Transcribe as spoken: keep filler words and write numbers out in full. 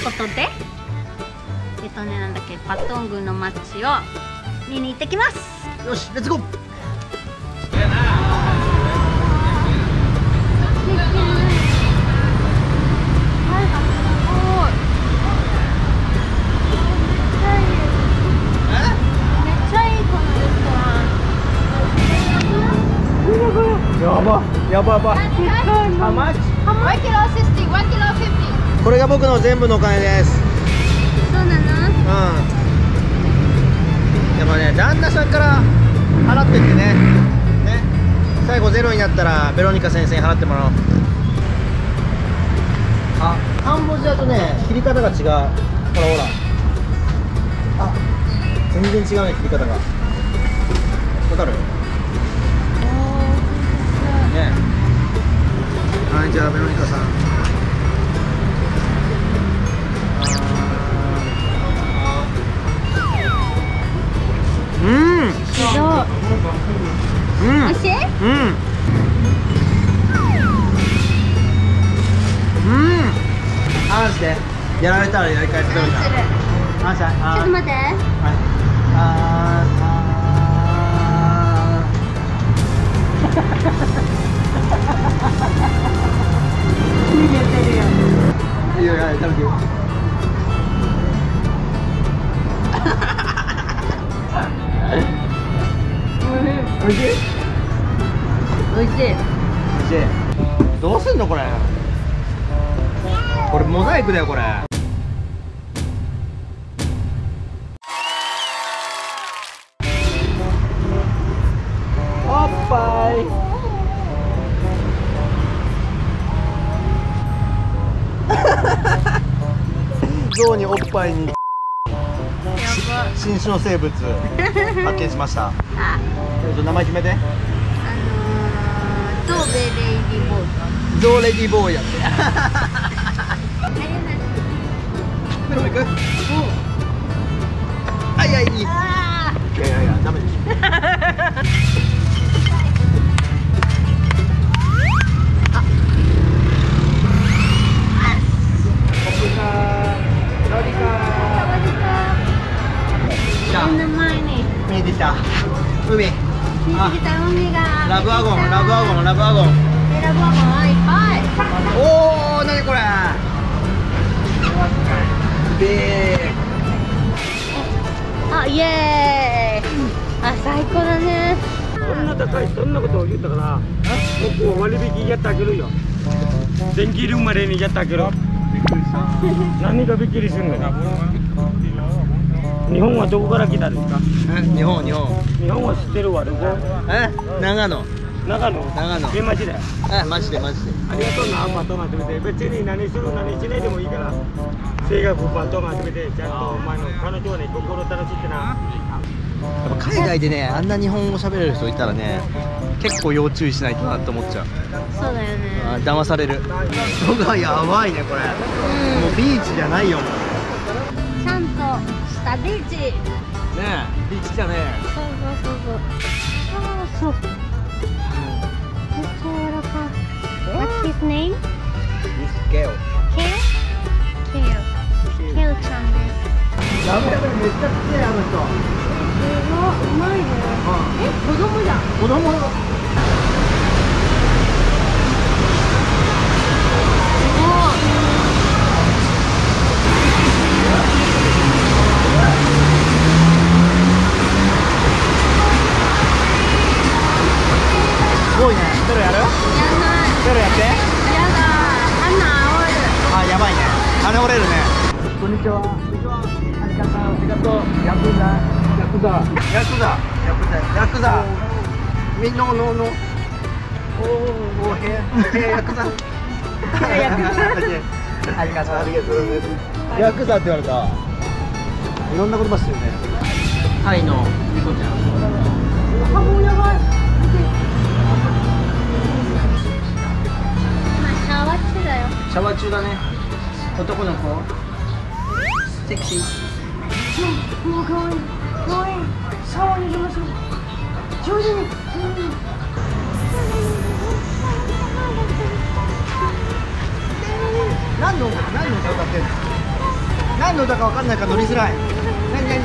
ことで、えっとね、なんだっけ、パトングの街を見に行ってきます。 よし、レッツゴー。やばやばやば。How much? one kilo fifty, one kilo fifty。 これが僕の全部のお金です。 そうなの？ うん。やっぱね、旦那さんから払ってってね。ね。最後ゼロになったらベロニカ先生に払ってもらおう。あ、カンボジアとね、切り方が違う。ほらほら。あ、全然違うね、切り方が。わかる？ね。はい、じゃあベロニカさん。うん。 どう？ うん。 美味しい？ うん。うん。あんして。やられたらやり返すベロニカ。あんしゃい。 ちょっと待って。 はい。あーあー。逃げてるよ。いいよ、はい、食べてよ。おいしい。 美味しい。 おいしい。どうすんのこれ。これモザイクだよこれ。おっぱい。象におっぱいに新種の生物発見しました。 あ、 名前決めて。 あのー、ゾウベレイディボーイ。 ゾウレディボーイやって。ベロ行く？あ、いやいい。いやいやいや、ダメでしょ。 目の前に見えてきた海。 見えてきた海が。 ラブワゴン、ラブワゴン、ラブワゴン。 ラブワゴン、はいはい。 おお、なにこれ。であ、イエーイ。あ、最高だね。 そんな高い、そんなことを言ったから、僕は割引やってあげるよ。電気いるまでにやってあげる。何がびっくりするの？日本はどこから来たんですか？ 日本、日本。 日本は知ってるわ、どこ？ え、長野。 長野。 長野。 出町だよ。 え、マジで、マジで。 ありがとうな、バトン集めて、別に何する、何しないでもいいから。性格バトン集めて、ちゃんとお前の彼女はね、心楽しってな。 やっぱ海外でね、あんな日本語喋れる人いたらね、結構要注意しないとなって思っちゃう。 そうだよね。 あ、騙される。人がやばいね、これ。もうビーチじゃないよ。 ちゃんとしたビーチ。 ねえ、ビーチじゃねえ。 そうそうそうそう。そうそう。めっちゃ柔らかい。What's his name? Kale。 Kale? Kale。Kale ちゃんです。 やべやべ、めっちゃちっちゃい、あの人。 すごい、うまいね。え、子供じゃん。 子供。すごいね。ベロやる？ やんない。 ベロやって。 やだ。あんな煽る。 あ、やばいね。羽折れるね。こんにちは。こんにちは。ありがとう。ありがとう。ヤクザ。ヤクザ。ヤクザ。ヤクザ。ヤクザ。みんなのの。おお、おへ。へ、ヤクザ。ヤクザ。ありがとう。ありがとう。ヤクザって言われた。いろんな言葉してるね。タイのニコちゃん。あ、もうやばい。 シャワー中だよ。 シャワー中だね。男の子。セクシー。 もうかわいい。かわいい。シャワーに行きましょう。上手に。 何の何の歌歌ってんの？ 何の歌かわかんないから乗りづらい。何何